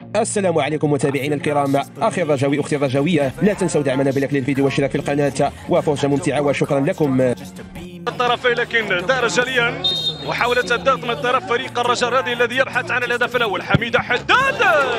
السلام عليكم متابعينا الكرام، اخي الرجاوي اختي الرجاويه، لا تنسوا دعمنا بلايك للفيديو والاشتراك في القناه، وفرجه ممتعه وشكرا لكم. الطرفين لكن دار جليا محاولة الضغط من طرف فريق الرجاء الرياضي الذي يبحث عن الهدف الاول. حميدة حداد،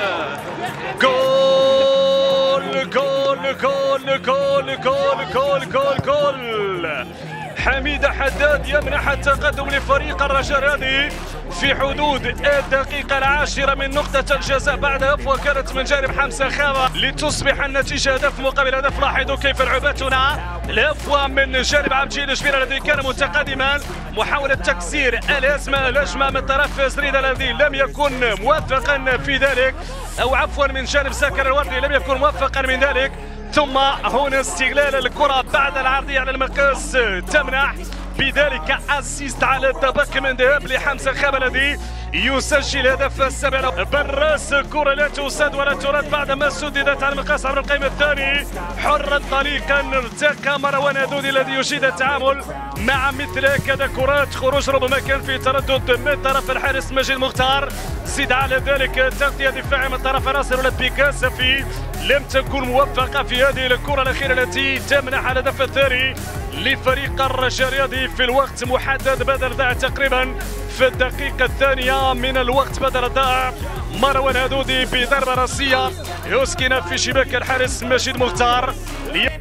جول جول جول جول جول جول جول جول. حميدة حداد يمنح التقدم لفريق الرجاء الرياضي في حدود الدقيقة العاشرة من نقطة الجزاء بعد هفوة كانت من جانب حمزة خاوة لتصبح النتيجة هدف مقابل هدف. لاحظوا كيف لعبت هنا الهفوة من جانب عبد الجليل الجبير الذي كان متقدما، محاولة تكسير الهجمة من طرف زريدة الذي لم يكن موفقا في ذلك، أو عفوا من جانب زكر الوردي لم يكن موفقا من ذلك. ثم هنا استغلال الكرة بعد العرضية على المقاس تمنح بذلك اسيست على الدبك من ذهاب لحمزة خاوة الذي يسجل هدف السابع. بالراس كرة لا تسد ولا ترد بعدما سددت على المقاس عبر القائم الثاني. حرا طليقا ارتقى مروان هدودي الذي يجيد التعامل مع مثل هكذا كرات خروج، ربما كان في تردد من طرف الحارس مجيد مختار. زيد على ذلك تغطية دفاعية من طرف ناصر ولد بيكاسفي لم تكن موفقة في هذه الكرة الأخيرة التي تمنح الهدف الثاني لفريق الرجاء الرياضي في الوقت محدد بدل ضائع تقريبا في الدقيقة الثانية من الوقت بدل ضائع. مروان هدودي بضربة راسية يسكن في شباك الحارس مجيد مختار.